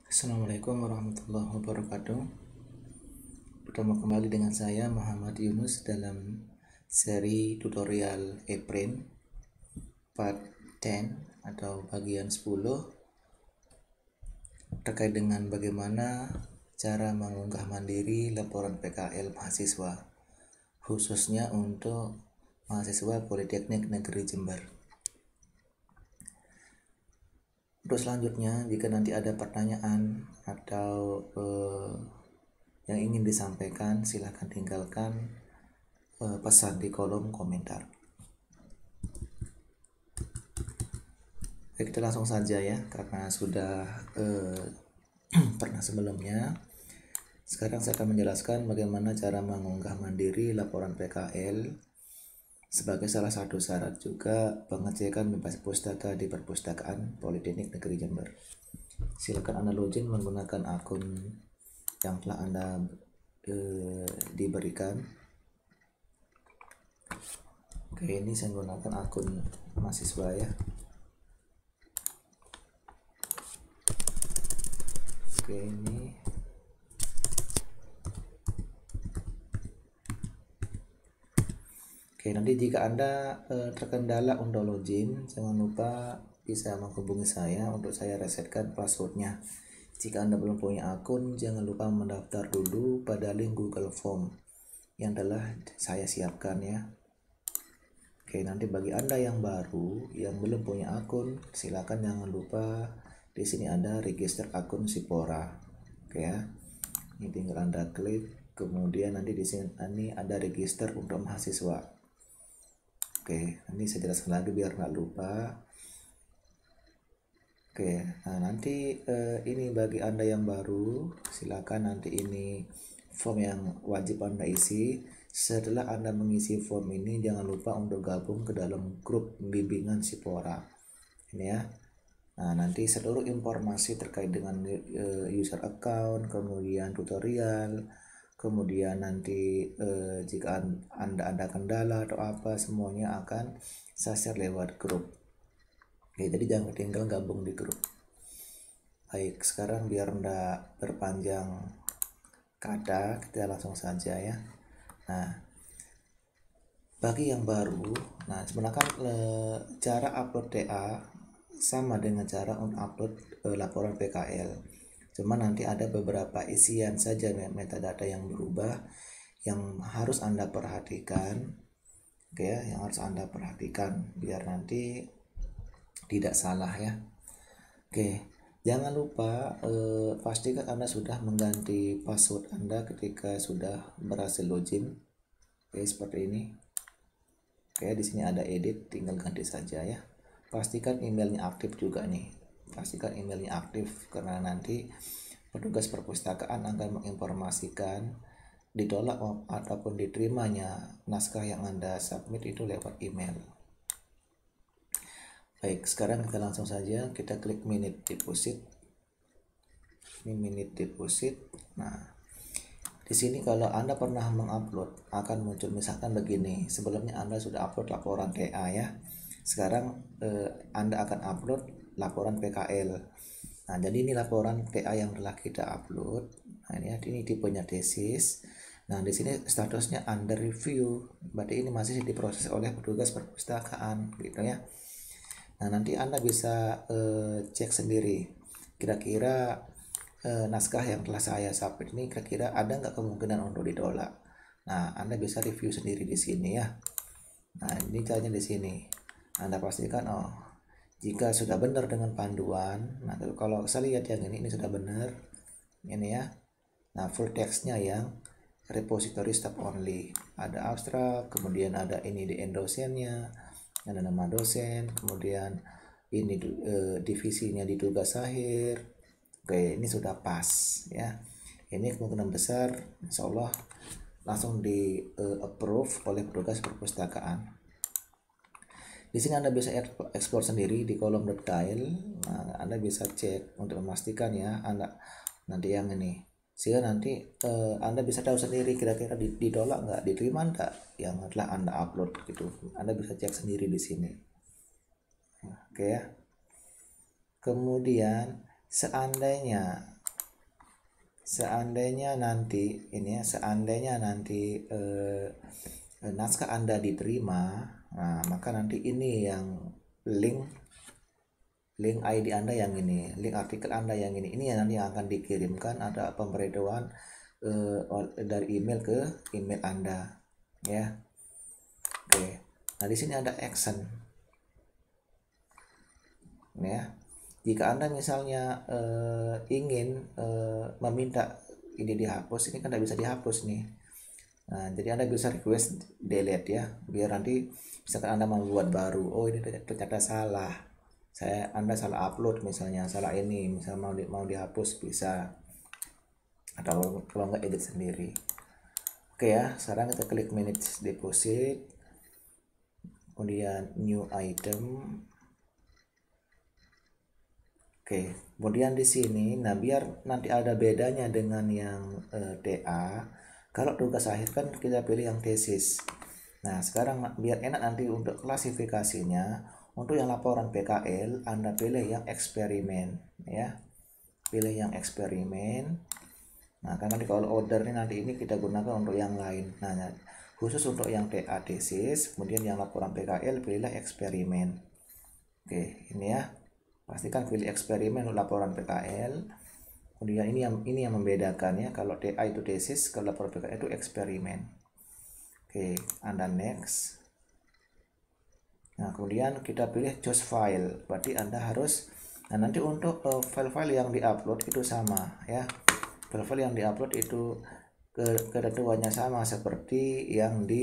Assalamualaikum warahmatullahi wabarakatuh. Bertemu kembali dengan saya Muhammad Yunus dalam seri tutorial ePrint part 10 atau bagian 10 terkait dengan bagaimana cara mengunggah mandiri laporan PKL mahasiswa, khususnya untuk mahasiswa Politeknik Negeri Jember. Untuk selanjutnya, jika nanti ada pertanyaan atau yang ingin disampaikan, silahkan tinggalkan pesan di kolom komentar. Oke, kita langsung saja ya, karena sudah pernah sebelumnya. Sekarang saya akan menjelaskan bagaimana cara mengunggah mandiri laporan PKL sebagai salah satu syarat juga pengecekan bebas pustaka di Perpustakaan Politeknik Negeri Jember. Silakan Anda login menggunakan akun yang telah Anda diberikan. Oke, ini saya menggunakan akun mahasiswa ya. Oke, ini Oke, nanti jika Anda terkendala untuk login, jangan lupa bisa menghubungi saya untuk saya resetkan passwordnya. Jika Anda belum punya akun, jangan lupa mendaftar dulu pada link Google Form yang telah saya siapkan ya. Oke, nanti bagi Anda yang baru, yang belum punya akun, silakan jangan lupa di sini ada register akun Sipora. Oke ya. Ini tinggal Anda klik, kemudian nanti di sini ada register untuk mahasiswa. Oke, ini saya jelaskan lagi biar nggak lupa. Oke, nah nanti ini bagi Anda yang baru, silakan nanti ini form yang wajib Anda isi. Setelah Anda mengisi form ini, jangan lupa untuk gabung ke dalam grup bimbingan Sipora. Ini ya. Nah, nanti seluruh informasi terkait dengan user account, kemudian tutorial, kemudian nanti jika Anda ada kendala atau apa, semuanya akan saya share lewat grup. Oke, jadi jangan tinggal gabung di grup. Baik, sekarang biar enggak berpanjang kata, kita langsung saja ya. Nah, bagi yang baru, nah sebenarnya cara upload TA sama dengan cara upload laporan PKL. Cuma nanti ada beberapa isian saja metadata yang berubah yang harus Anda perhatikan. Oke ya, yang harus Anda perhatikan biar nanti tidak salah ya. Oke, jangan lupa pastikan Anda sudah mengganti password Anda ketika sudah berhasil login. Oke, seperti ini. Oke, di sini ada edit, tinggal ganti saja ya. Pastikan emailnya aktif juga nih. Pastikan emailnya aktif karena nanti petugas perpustakaan akan menginformasikan ditolak ataupun diterimanya naskah yang Anda submit itu lewat email. Baik, sekarang kita langsung saja kita klik minute deposit. Ini minute deposit. Nah, di sini kalau Anda pernah mengupload akan muncul misalkan begini. Sebelumnya Anda sudah upload laporan TA ya. Sekarang Anda akan upload laporan PKL. Nah, jadi ini laporan TA yang telah kita upload. Nah, ini tipenya tesis. Nah, di sini statusnya under review. Berarti ini masih diproses oleh petugas perpustakaan gitu ya. Nah, nanti Anda bisa cek sendiri. Kira-kira naskah yang telah saya submit ini kira-kira ada nggak kemungkinan untuk ditolak. Nah, Anda bisa review sendiri di sini ya. Nah, ini caranya di sini. Anda pastikan jika sudah benar dengan panduan. Nah, kalau saya lihat yang ini sudah benar. Ini ya. Nah, full textnya yang repository step only. Ada abstrak, kemudian ada ini di end dosennya, ada nama dosen, kemudian ini divisinya di tugas akhir. Oke, ini sudah pas ya. Ini kemungkinan besar insya Allah langsung di approve oleh petugas perpustakaan. Di sini Anda bisa explore sendiri di kolom detail. Nah, Anda bisa cek untuk memastikan ya Anda nanti yang ini. Sehingga nanti Anda bisa tahu sendiri kira-kira ditolak nggak, diterima nggak yang telah Anda upload gitu. Anda bisa cek sendiri di sini. Oke ya. Kemudian seandainya seandainya nanti ini ya, seandainya nanti naskah Anda diterima, nah maka nanti ini yang link ID Anda yang ini, link artikel Anda yang ini yang nanti yang akan dikirimkan, ada pemberitahuan dari email ke email Anda ya. Oke, nah di sini ada action ya. Jika Anda misalnya ingin meminta ini dihapus, ini kan tidak bisa dihapus nih. Nah, jadi Anda bisa request delete ya, biar nanti misalkan Anda membuat baru, oh ini ternyata salah, Anda salah upload misalnya, salah ini, misal mau dihapus bisa, atau kalau nggak edit sendiri. Oke ya, sekarang kita klik manage deposit, kemudian new item. Oke, kemudian di sini, nah biar nanti ada bedanya dengan yang TA, kalau tugas akhir kan kita pilih yang tesis. Nah, sekarang biar enak nanti untuk klasifikasinya, untuk yang laporan PKL, Anda pilih yang eksperimen ya. Pilih yang eksperimen. Nah, karena nanti kalau order nanti ini kita gunakan untuk yang lain. Nah, khusus untuk yang TA tesis, kemudian yang laporan PKL pilihlah eksperimen. Oke, ini ya. Pastikan pilih eksperimen untuk laporan PKL. Kemudian ini yang membedakan ya, kalau TA itu tesis, kalau laporan PKL itu eksperimen. Oke, Anda next. Nah, kemudian kita pilih choose file. Berarti Anda harus, nah nanti untuk file-file yang diupload itu sama ya. File-file yang diupload itu ketentuannya sama seperti yang di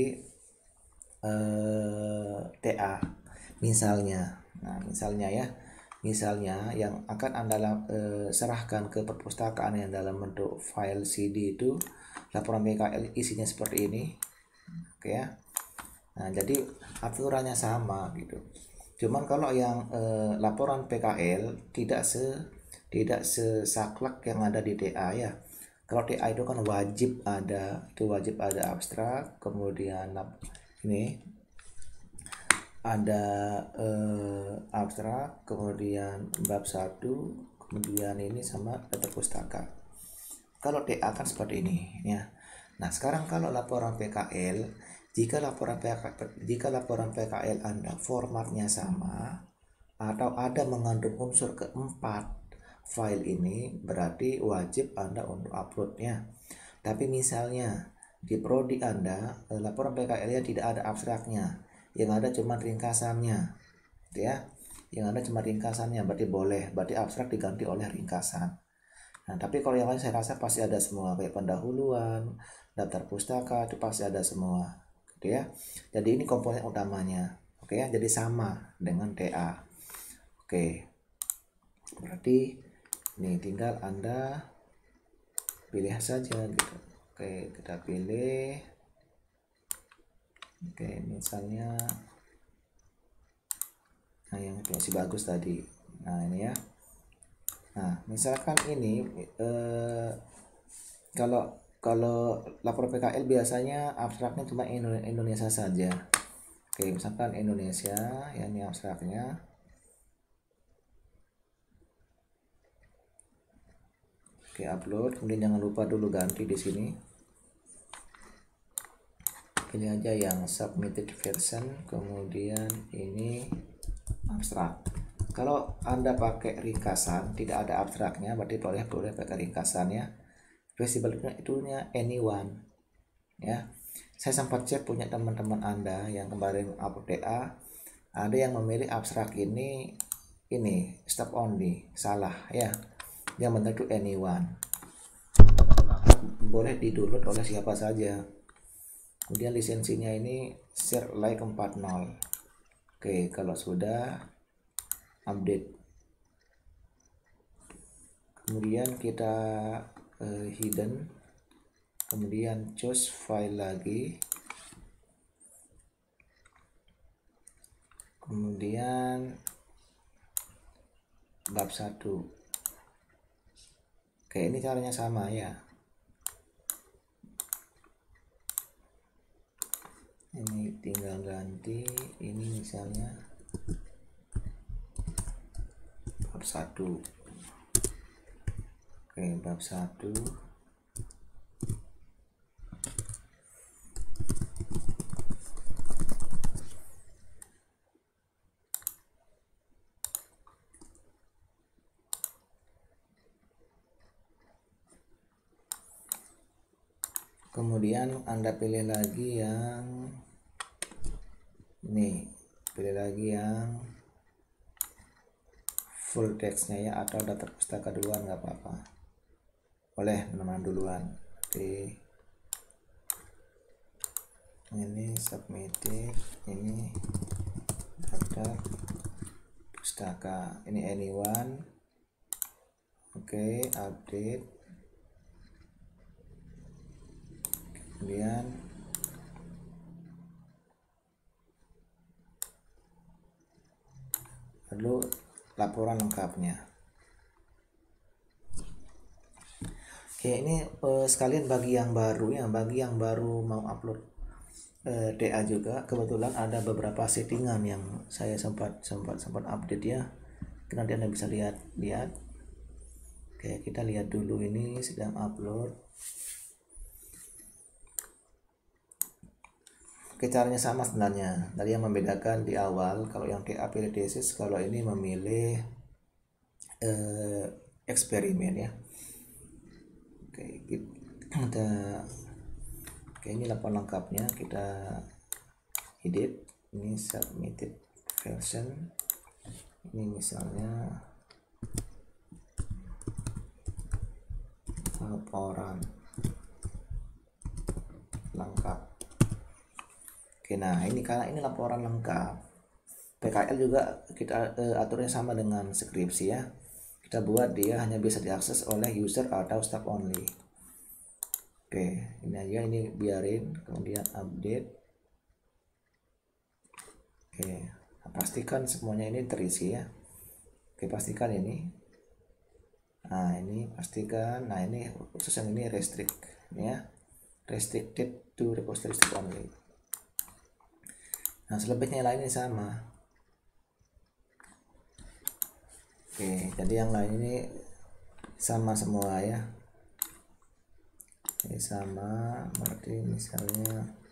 TA. Misalnya, nah misalnya ya, misalnya yang akan Anda serahkan ke perpustakaan yang dalam bentuk file CD itu laporan PKL isinya seperti ini. Oke ya. Nah, jadi aturannya sama gitu. Cuman kalau yang laporan PKL tidak sesaklek yang ada di TA ya. Kalau TA itu kan wajib ada abstrak, kemudian ini ada abstrak, kemudian bab 1, kemudian ini sama data pustaka. Kalau TA kan seperti ini ya. Nah, sekarang kalau laporan PKL, jika laporan PKL Anda formatnya sama atau ada mengandung unsur keempat file ini, berarti wajib Anda untuk uploadnya. Tapi misalnya di prodi Anda laporan PKL-nya tidak ada abstraknya, yang ada cuma ringkasannya ya, berarti boleh, berarti abstrak diganti oleh ringkasan. Nah, tapi kalau yang lain saya rasa pasti ada semua, kayak pendahuluan, daftar pustaka, itu pasti ada semua gitu ya. Jadi ini komponen utamanya. Oke ya, jadi sama dengan TA. Oke, berarti ini tinggal Anda pilih saja gitu. Oke, kita pilih. Oke, misalnya nah yang masih bagus tadi. Nah, ini ya. Nah, misalkan ini kalau lapor PKL biasanya abstraknya cuma Indonesia saja. Oke, misalkan Indonesia ya, ini abstraknya. Oke, upload, kemudian jangan lupa dulu ganti di sini. Pilih aja yang submitted version, kemudian ini abstrak. Kalau Anda pakai ringkasan, tidak ada abstraknya, berarti boleh pakai ringkasannya. Visible itunya anyone ya. Saya sempat cek punya teman-teman Anda yang kemarin upload TA, ada yang memilih abstrak ini stop only, salah ya, yang benar itu anyone, boleh di-download oleh siapa saja. Kemudian lisensinya ini share like 40. Oke, kalau sudah update, kemudian kita hidden, kemudian choose file lagi, kemudian bab 1. Oke, ini caranya sama ya. Ini tinggal ganti, ini misalnya bab 1. Oke, bab 1. Kemudian Anda pilih lagi yang ini, pilih lagi yang full textnya ya, atau daftar pustaka duluan nggak apa-apa, boleh teman-teman duluan. Oke, ini submitted, ini daftar pustaka, ini anyone. Oke, update, kemudian lalu laporan lengkapnya. Oke, ini sekalian bagi yang baru ya, bagi yang baru mau upload DA juga, kebetulan ada beberapa settingan yang saya sempat update ya. Nanti Anda bisa lihat. Oke, kita lihat dulu ini sedang upload. Oke, caranya sama sebenarnya. Tadi yang membedakan di awal, kalau yang DA pilih thesis, kalau ini memilih eksperimen ya. Oke, ini laporan lengkapnya, kita edit. Ini submitted version, ini misalnya laporan lengkap. Oke, nah ini karena ini laporan lengkap, PKL juga kita aturnya sama dengan skripsi ya. Kita buat dia hanya bisa diakses oleh user atau staff only. Oke, ini aja, ini biarin, kemudian update. Oke, pastikan semuanya ini terisi ya. Oke, pastikan ini. Nah, ini pastikan. Nah, ini khusus yang ini restrict ya. Restricted to repository only. Nah, selebihnya lainnya sama. Oke, jadi yang lain ini sama semua ya. Ini sama, berarti misalnya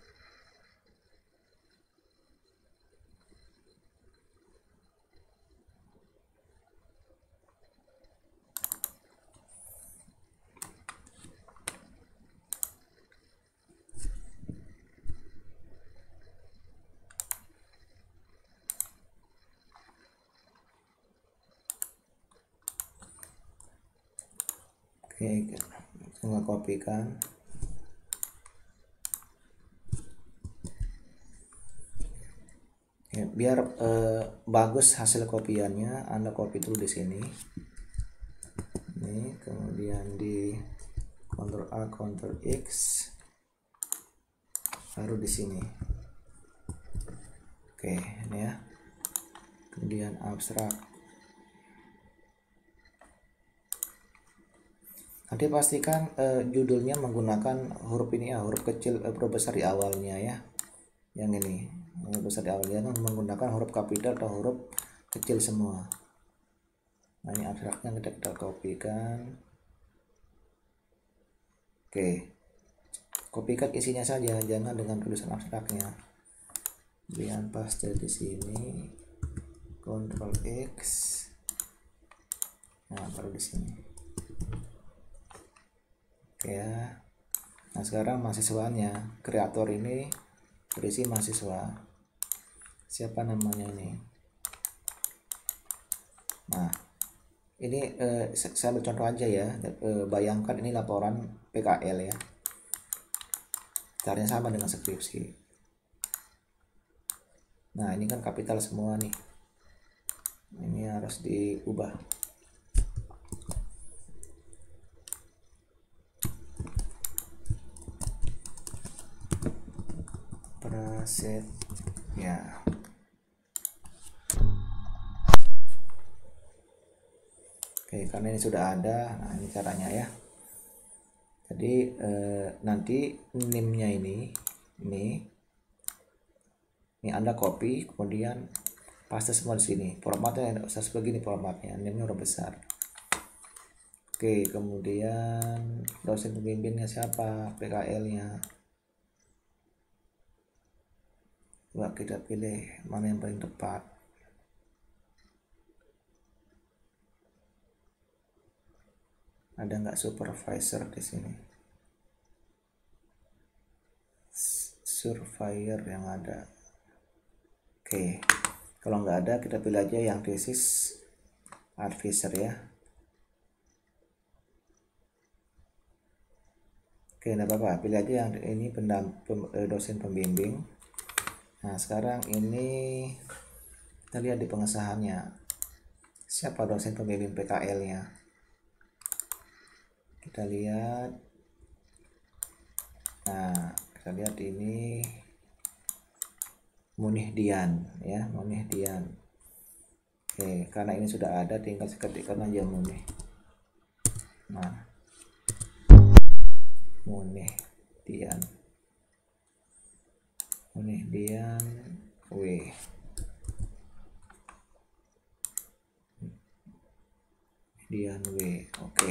oke, saya kopikan. Ya, biar bagus hasil kopiannya, Anda copy dulu di sini. Ini kemudian di Ctrl A, Ctrl X, baru di sini. Oke, ini ya. Kemudian abstrak. Nanti pastikan judulnya menggunakan huruf ini ya, huruf kecil, huruf besar di awalnya ya. Yang ini, huruf besar di awalnya menggunakan huruf kapital atau huruf kecil semua. Nah, ini abstraknya kita kopikan. Oke, kopikan isinya saja, jangan dengan tulisan abstraknya. Kemudian paste di sini, Ctrl X. Nah, baru di sini. Oke ya. Nah, sekarang mahasiswanya, kreator ini berisi mahasiswa. Siapa namanya ini? Nah, ini saya ambil contoh aja ya. Bayangkan ini laporan PKL ya. Caranya sama dengan skripsi. Nah, ini kan kapital semua nih. Ini harus diubah. Preset ya. Oke, karena ini sudah ada. Nah, ini caranya ya. Jadi nanti name-nya ini Anda copy, kemudian paste semua di sini. Formatnya usah begini, formatnya name-nya udah besar. Oke, kemudian dosen pembimbingnya siapa, PKL-nya. Coba kita pilih mana yang paling tepat. Ada nggak supervisor di sini? surveyor yang ada. Oke, kalau nggak ada kita pilih aja yang thesis advisor ya. Oke, nggak apa-apa, pilih aja yang ini dosen pembimbing. Nah, sekarang ini kita lihat di pengesahannya. Siapa dosen pembimbing PKL-nya? Kita lihat. Nah, kita lihat ini Munih Dian ya, Munih Dian. Oke, karena ini sudah ada, tinggal ketikkan aja Munih. Nah, Munih Dian W. Dian W. Oke.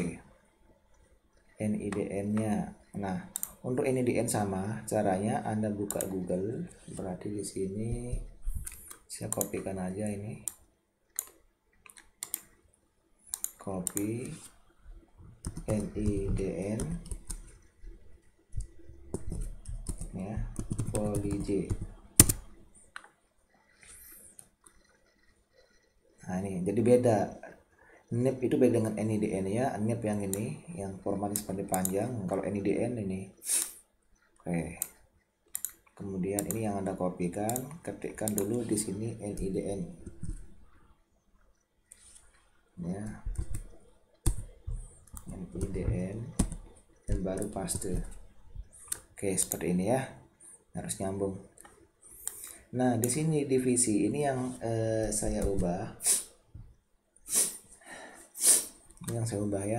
NIDN-nya. Nah, untuk NIDN sama caranya, Anda buka Google, berarti di sini saya kopikan aja ini. Copy NIDN ya, Poly J. Nah, ini jadi beda. NIP itu beda dengan NIDN ya. NIP yang ini yang formalis pada panjang, kalau NIDN ini. Oke. Kemudian ini yang Anda kopikan, ketikkan dulu di sini NIDN. Ya. NIDN dan baru paste. Oke, seperti ini ya. Harus nyambung. Nah, di sini divisi ini yang saya ubah. Ini yang saya ubah ya.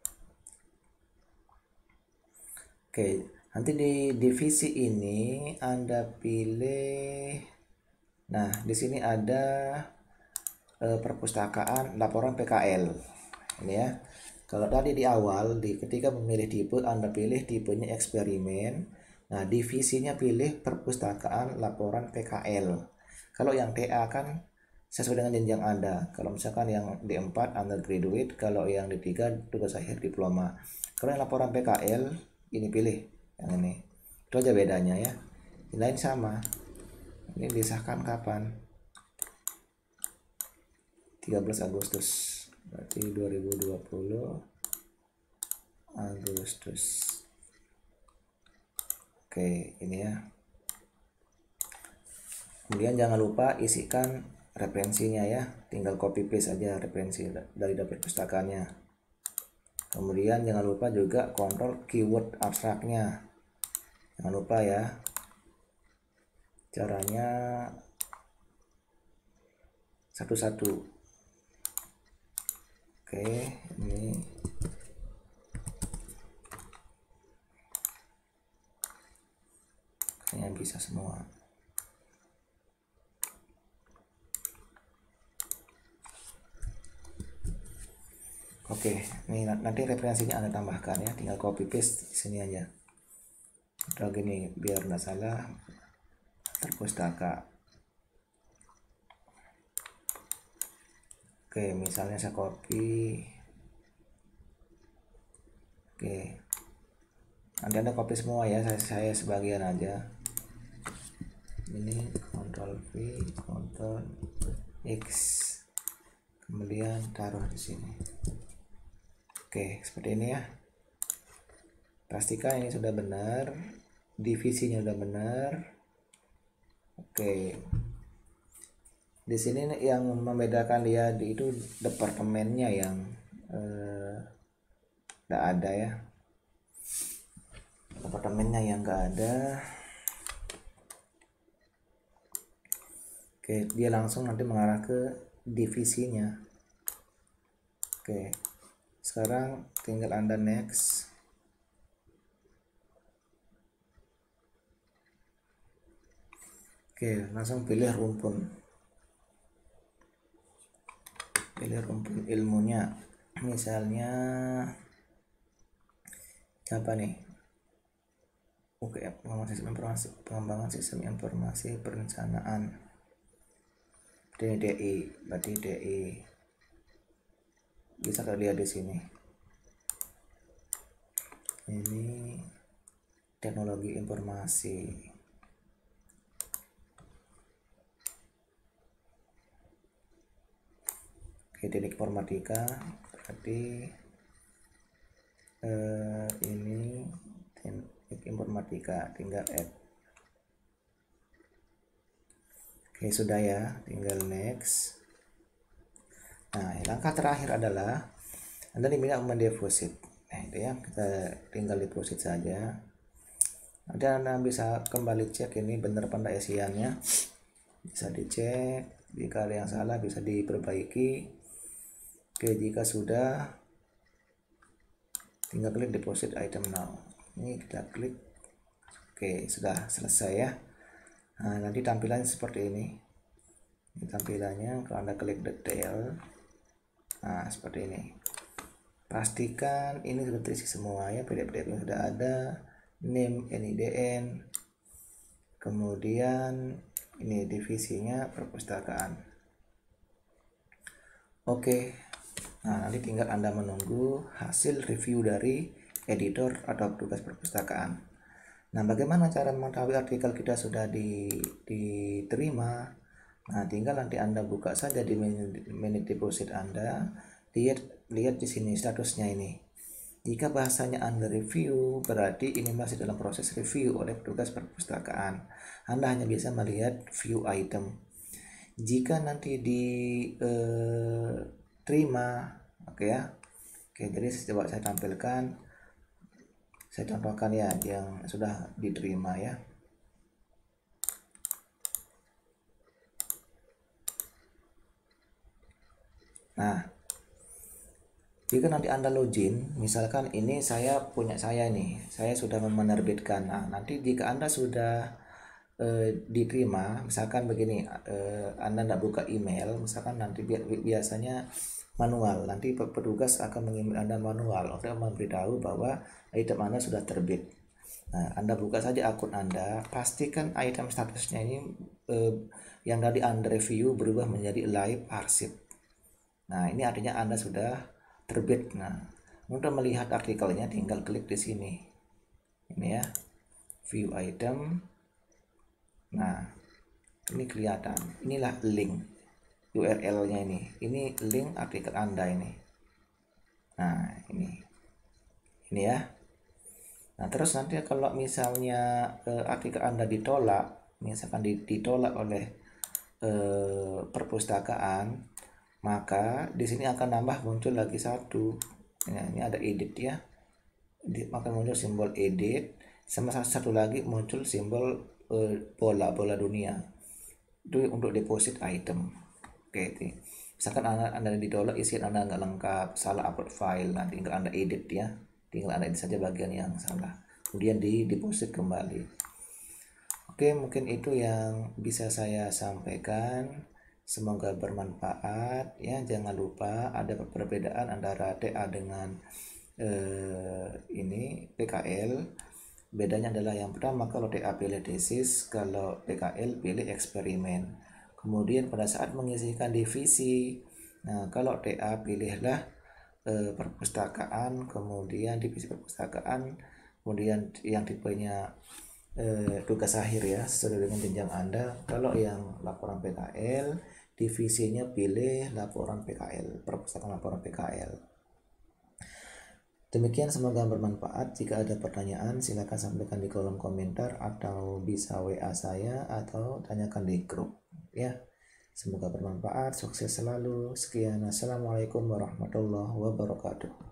Oke, nanti di divisi ini Anda pilih. Nah, di sini ada perpustakaan laporan PKL. Ini ya. Kalau tadi di awal, ketika memilih tipe, Anda pilih tipenya eksperimen. Nah, divisinya pilih perpustakaan laporan PKL. Kalau yang TA kan sesuai dengan jenjang Anda. Kalau misalkan yang D4 undergraduate, kalau yang D3 tugas akhir diploma. Kalau yang laporan PKL, ini pilih yang ini. Itu aja bedanya ya. Yang lain sama. Ini disahkan kapan? 13 Agustus. Berarti 2020 Agustus. Oke, ini ya. Kemudian jangan lupa isikan referensinya ya. Tinggal copy paste aja referensi dari daftar pustakaannya. Kemudian jangan lupa juga kontrol keyword abstraknya. Jangan lupa ya. Caranya satu-satu. Oke, ini kayaknya bisa semua. Oke, ini nanti referensinya Anda tambahkan ya, tinggal copy paste di sini aja. Atau gini biar nggak salah, terpustaka. Oke, misalnya saya copy. Oke, nanti Anda copy semua ya, saya sebagian aja. Ini Ctrl V, Ctrl X, kemudian taruh di sini. Oke, seperti ini ya. Pastikan ini sudah benar, divisinya sudah benar. Oke. Di sini yang membedakan dia itu departemennya yang nggak ada ya. Departemennya yang nggak ada. Oke, dia langsung nanti mengarah ke divisinya. Oke. Sekarang tinggal Anda next. Oke, langsung pilih rumpun. Pilih rumpun ilmunya. Misalnya apa nih? Oke, pengembangan sistem informasi perencanaan. DI, berarti DI. Bisa lihat di sini. Ini teknologi informasi. Oke, teknik informatika berarti ini teknik informatika, tinggal add. Oke, sudah ya, tinggal next. Nah, langkah terakhir adalah Anda diminta mendeposit. Nah, itu ya, kita tinggal deposit saja. Nanti Anda bisa kembali cek ini benar apa enggak isiannya. Bisa dicek, jika ada yang salah bisa diperbaiki. Oke, jika sudah, tinggal klik deposit item now. Ini kita klik. Oke, sudah selesai ya. Nah, nanti tampilannya seperti ini. Ini tampilannya kalau Anda klik detail. Nah, seperti ini. Pastikan ini sudah terisi semua ya, PDF yang sudah ada, name, NIDN, kemudian ini divisinya perpustakaan. Oke. Nah, nanti tinggal Anda menunggu hasil review dari editor atau petugas perpustakaan. Nah, bagaimana cara mengetahui artikel kita sudah diterima? Nah, tinggal nanti Anda buka saja di minute deposit Anda, lihat di sini statusnya ini. Jika bahasanya Anda review, berarti ini masih dalam proses review oleh petugas perpustakaan. Anda hanya bisa melihat view item. Jika nanti diterima, oke ya. Oke, jadi coba saya tampilkan. Saya contohkan ya yang sudah diterima ya. Nah, jika nanti Anda login, misalkan ini saya sudah menerbitkan. Nah, nanti jika Anda sudah diterima, misalkan begini, Anda tidak buka email, misalkan nanti biasanya manual, nanti petugas akan mengirim Anda manual untuk memberitahu bahwa item Anda sudah terbit. Nah, Anda buka saja akun Anda, pastikan item statusnya ini yang tadi Anda review berubah menjadi live arsip. Nah, ini artinya Anda sudah terbit. Nah, untuk melihat artikelnya tinggal klik di sini. Ini ya, view item. Nah, ini kelihatan. Inilah link URL-nya ini. Ini link artikel Anda ini. Nah, ini ya. Nah, terus nanti kalau misalnya artikel Anda ditolak, misalkan ditolak oleh perpustakaan, maka di sini akan nambah muncul lagi satu. Ini ada edit ya. Maka muncul simbol edit, sama satu lagi muncul simbol bola dunia. Itu untuk deposit item. Oke, misalkan Anda ditolak, isian Anda nggak lengkap, salah upload file, nanti tinggal Anda edit ya. Tinggal Anda edit saja bagian yang salah. Kemudian di deposit kembali. Oke, mungkin itu yang bisa saya sampaikan. Semoga bermanfaat ya. Jangan lupa ada perbedaan antara TA dengan ini PKL. Bedanya adalah yang pertama, kalau TA pilih tesis, kalau PKL pilih eksperimen. Kemudian pada saat mengisikan divisi, nah kalau TA pilihlah perpustakaan, kemudian divisi perpustakaan, kemudian yang tipenya tugas akhir ya, sesuai dengan jenjang Anda. Kalau yang laporan PKL, divisinya pilih laporan PKL, perpustakaan laporan PKL. Demikian, semoga bermanfaat. Jika ada pertanyaan, silakan sampaikan di kolom komentar atau bisa WA saya atau tanyakan di grup ya. Semoga bermanfaat, sukses selalu. Sekian, assalamualaikum warahmatullahi wabarakatuh.